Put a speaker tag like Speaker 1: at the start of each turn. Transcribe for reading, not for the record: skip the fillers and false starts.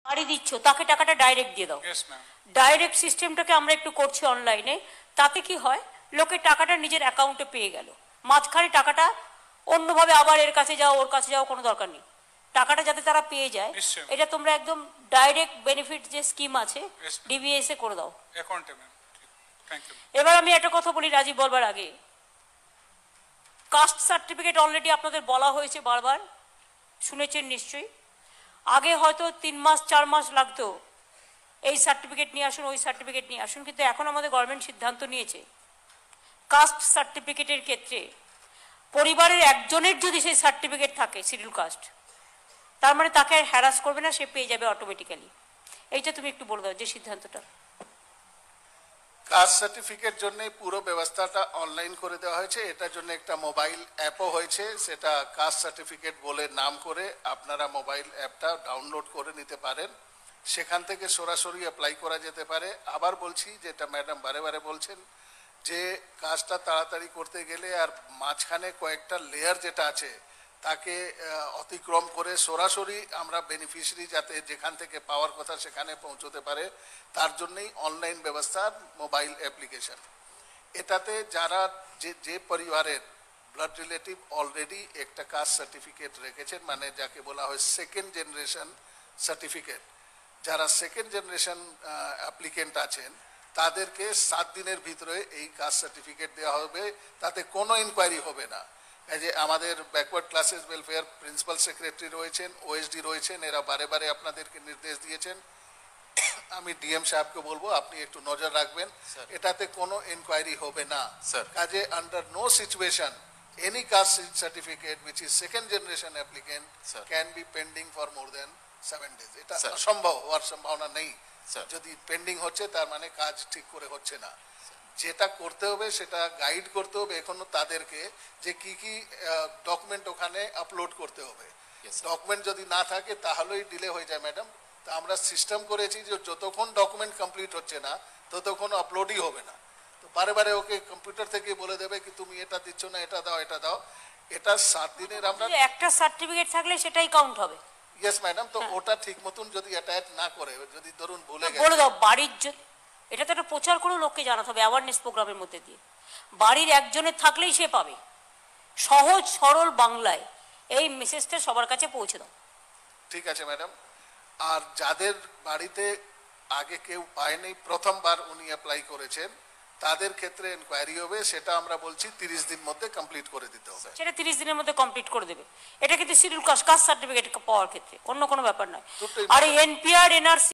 Speaker 1: বাড়ি দিচ্ছ তাকে টাকাটা ডাইরেক্ট দিয়ে দাও। ডাইরেক্ট সিস্টেমটাকে আমরা একটু করছি অনলাইনে, তাতে কি হয় লোকে টাকাটা নিজের অ্যাকাউন্টে পেয়ে গেল, মাঝখানে টাকাটা অন্যভাবে আবার এর কাছে যাও ওর কাছে যাও কোনো দরকার নেই, টাকাটা যাতে তারা পেয়ে যায়। এটা তোমরা একদম ডাইরেক্ট বেনিফিট যে স্কিম আছে ডিবিএস এ করে দাও। এবার আমি একটা কথা বলি রাজীব বলবার আগে, কাস্ট সার্টিফিকেট অলরেডি আপনাদের বলা হয়েছে বারবার, শুনেছেন নিশ্চয়ই। আগে হয়তো 3 মাস 4 মাস লাগতো এই সার্টিফিকেট নিয়ে আসুন ওই সার্টিফিকেট নিয়ে আসুন, কিন্তু এখন আমাদের গভর্নমেন্ট সিদ্ধান্ত নিয়েছে কাস্ট সার্টিফিকেটের ক্ষেত্রে পরিবারের একজনের যদি সেই সার্টিফিকেট থাকে শিডিউল কাস্ট, তার মানে তাকে আর হ্যারাস করবে না, সে পেয়ে যাবে অটোমেটিক্যালি। এইটা তুমি একটু বলে দাও যে সিদ্ধান্তটা।
Speaker 2: কাস্ট সার্টিফিকেট জন্য পুরো ব্যবস্থাটা অনলাইন করে দেওয়া হয়েছে, এটার জন্য একটা মোবাইল অ্যাপও হয়েছে, সেটা কাস্ট সার্টিফিকেট বলে নাম করে আপনারা মোবাইল অ্যাপটা ডাউনলোড করে নিতে পারেন, সেখান থেকে সরাসরি অ্যাপ্লাই করা যেতে পারে। আবার বলছি, যেটা ম্যাডাম বারে বারে বলছেন, যে কাজটা তাড়াতাড়ি করতে গেলে আর মাঝখানে কয়েকটা লেয়ার যেটা আছে তাকে অতিক্রম করে সরাসরি আমরা বেনিফিশিয়ারি যাতে যেখান থেকে পাওয়ার কথা সেখানে পৌঁছতে পারে, তার জন্যই অনলাইন ব্যবস্থা মোবাইল অ্যাপ্লিকেশন। এটাতে যারা যে পরিবারের ব্লাড রিলেটিভ অলরেডি একটা কাস্ট সার্টিফিকেট রেখেছেন, মানে যাকে বলা হয় সেকেন্ড জেনারেশন সার্টিফিকেট, যারা সেকেন্ড জেনারেশন অ্যাপ্লিকেন্ট আছেন তাদেরকে 7 দিনের ভিতরে এই কাস্ট সার্টিফিকেট দেওয়া হবে, তাতে কোনো ইনকোয়ারি হবে না। এই যে আমাদের backward classes welfare principal secretary রয়েছেন, ওএসডি রয়েছেন, এরা বারে বারে আপনাদেরকে নির্দেশ দিয়েছেন। আমি ডিএম সাহেবকে বলবো আপনি একটু নজর রাখবেন, এটাতে কোনো ইনকোয়ারি হবে না। কাজে under no situation any caste certificate which is second generation applicant can be pending for more than 7 days। এটা অসম্ভব হওয়ার সম্ভাবনা নেই। যদি পেন্ডিং হচ্ছে তার মানে কাজ ঠিক করে হচ্ছে না। যেটা করতে হবে সেটা গাইড করতে হবে এখনো তাদেরকে, যে কি কি ডকুমেন্ট ওখানে আপলোড করতে হবে। ডকুমেন্ট যদি না থাকে তাহলেই ডিলে হয়ে যায় ম্যাডাম। তা আমরা সিস্টেম করেছি যে যতক্ষণ ডকুমেন্ট কমপ্লিট হচ্ছে না ততক্ষণ আপলোডই হবে না। তো বারে বারে ওকে কম্পিউটার থেকে বলে দেবে কি তুমি এটা দিচ্ছ না, এটা দাও এটা দাও। এটা 7 দিনের আমরা
Speaker 1: একটা সার্টিফিকেট থাকলে সেটাই কাউন্ট হবে।
Speaker 2: ইয়েস ম্যাডাম, তো ওটা ঠিক মতন যদি অ্যাটাচ না করে, যদি ধরুন ভুলে গেছে,
Speaker 1: বলে দাও বাড়ির, এটা তো একটা প্রচার করে লোককে জানাতে হবে অ্যাওয়ারনেস প্রোগ্রামের মধ্যে দিয়ে, বাড়ির একজনের থাকলেই সে পাবে। সহজ সরল বাংলায় এই মেসেজটা সবার কাছে পৌঁছে দাও।
Speaker 2: ঠিক আছে ম্যাডাম। আর যাদের বাড়িতে আগে কেউ পায়নি, প্রথমবার উনি অ্যাপ্লাই করেছেন, তাদের ক্ষেত্রে ইনকোয়ারি হবে, সেটা আমরা বলছি 30 দিন মধ্যে কমপ্লিট করে দিতে হবে।
Speaker 1: সেটা 30 দিনের মধ্যে কমপ্লিট করে দেবে। এটা কিন্তু শিডিউল কাস্ট সার্টিফিকেট পাওয়ার ক্ষেত্রে অন্য কোনো ব্যাপার নয়। আর এনপিআর এনআরসি